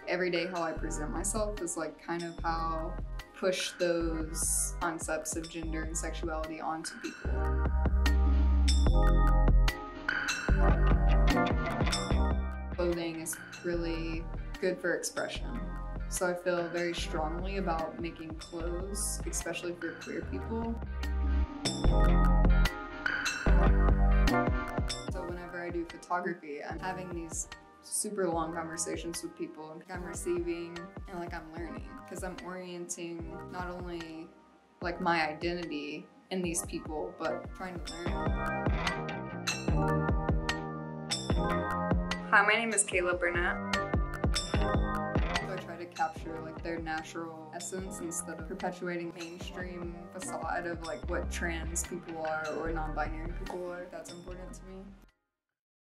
every day how I present myself is like kind of how push those concepts of gender and sexuality onto people. Clothing is really good for expression. So I feel very strongly about making clothes, especially for queer people. So whenever I do photography, I'm having these super long conversations with people, and I'm receiving and like I'm learning, because I'm orienting not only like my identity in these people, but trying to learn. Hi, my name is Kayla Burnett. So I try to capture like their natural essence instead of perpetuating mainstream facade of like what trans people are or non-binary people are. That's important to me.